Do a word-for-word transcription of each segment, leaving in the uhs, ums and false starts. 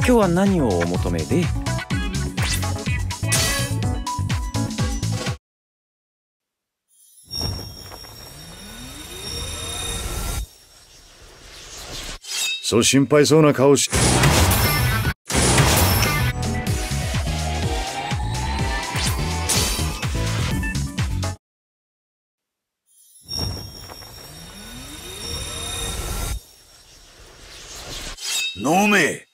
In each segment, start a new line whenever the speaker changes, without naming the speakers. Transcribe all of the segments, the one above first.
今日は何をお求めで？
そう心配そうな顔し。飲め。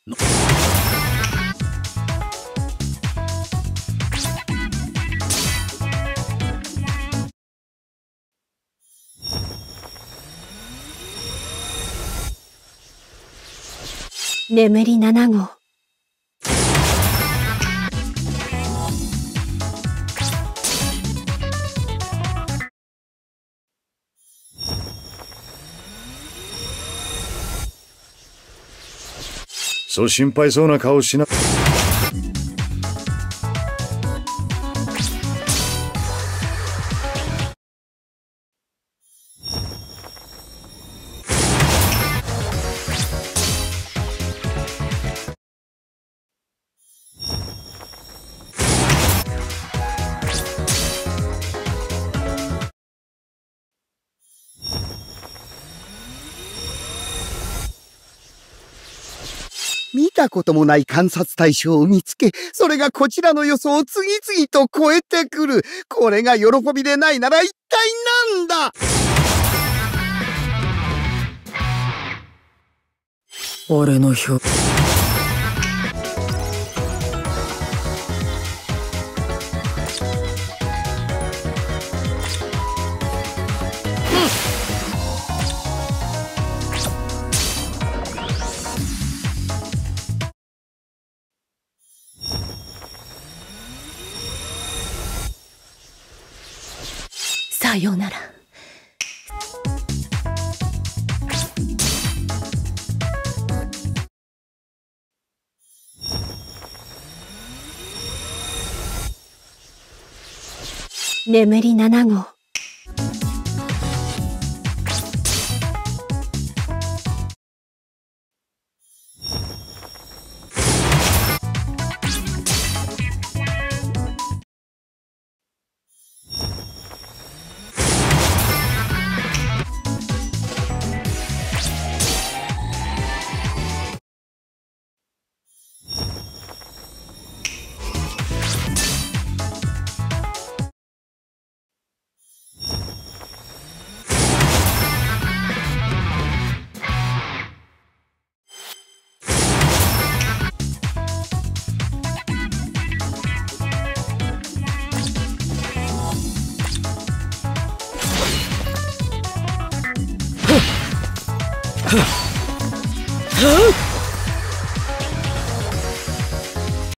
眠りなな号。
そう心配そうな顔しな。
見たこともない観察対象を見つけ、それがこちらの予想を次々と超えてくる。これが喜びでないなら一体なんだ。
俺の票。
さようなら。眠りなな号。
はっ